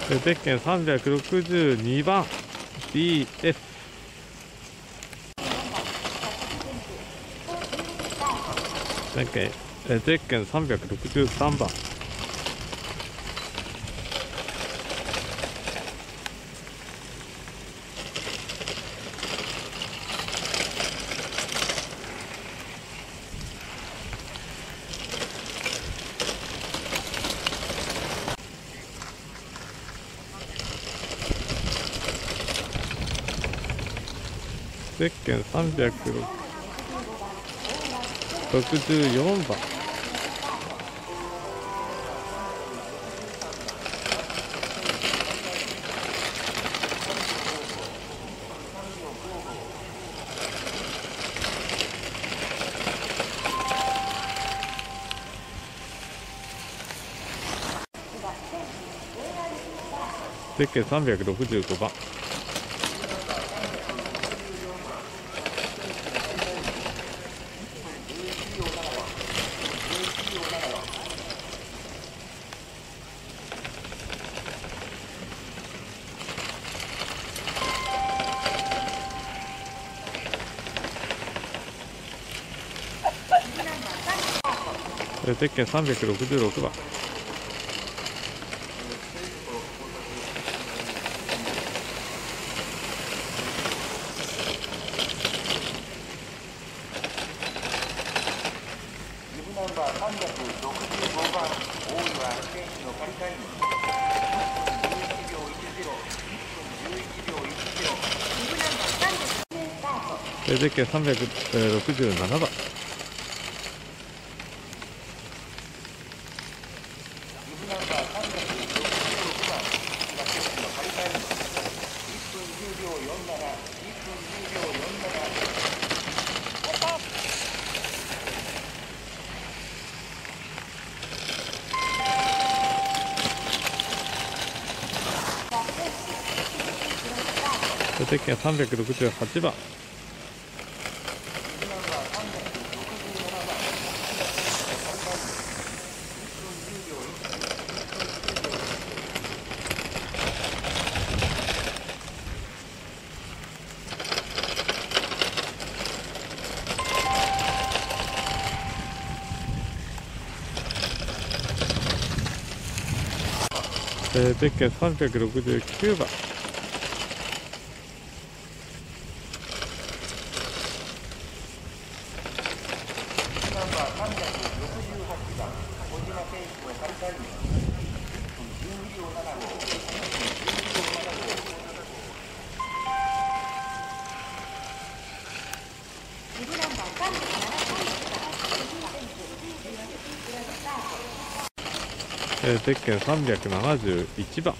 ゼッケン362番 BF。 ゼッケン363番。ゼッケン364番。ゼッケン365番。ゼッケン366番。ゼッケン367番。ゼッケン368番。ゼッケン369番。ゼッケン371番。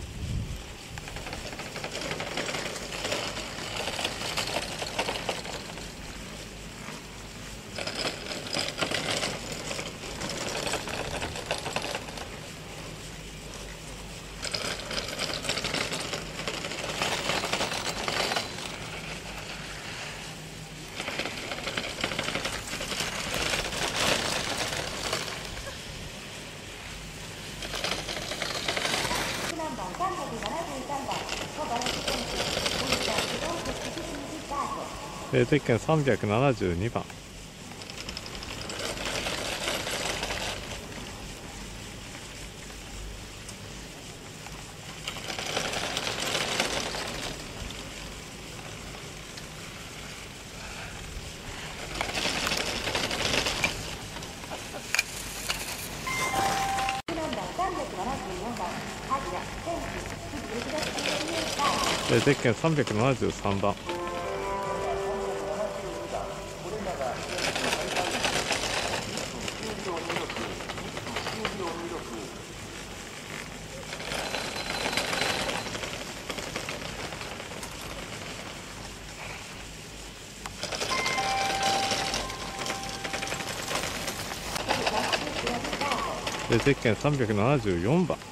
ゼッケン372番。ゼッケン373番。ゼッケン374番。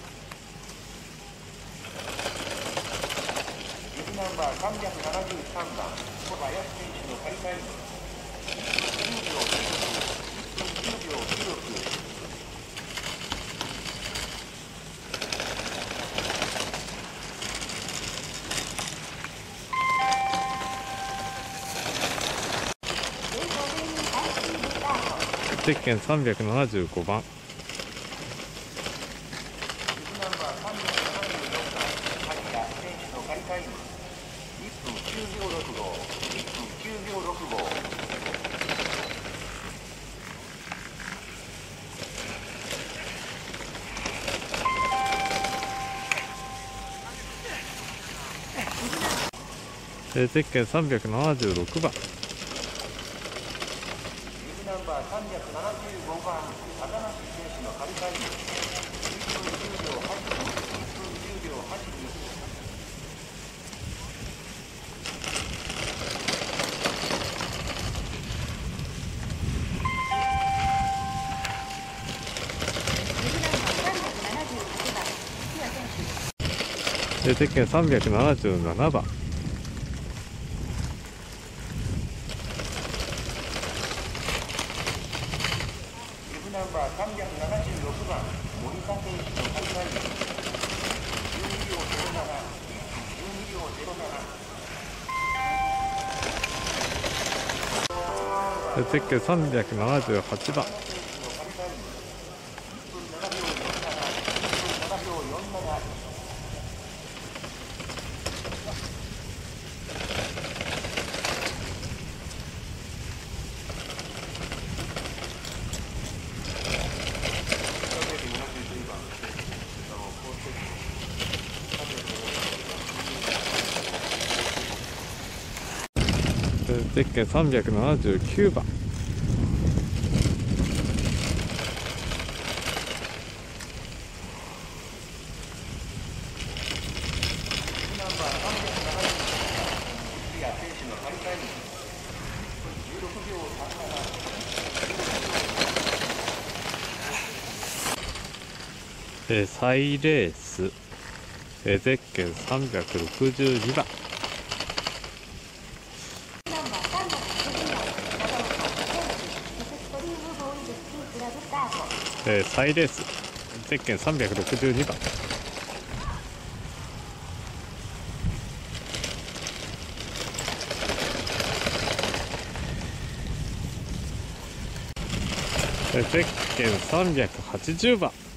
ゼッケン375番。ゼッケン376番。 ナンバー375番、高梨選手の仮タイム、1分10秒8、1分10秒82。 ゼッケン377番。 ナンバー376番、森田選手の仮タイム、12秒07、12秒07。 ゼッケン378番。ゼッケン379番。サイレース、ゼッケン362番。サイレース、ゼッケン362番。ゼッケン380番。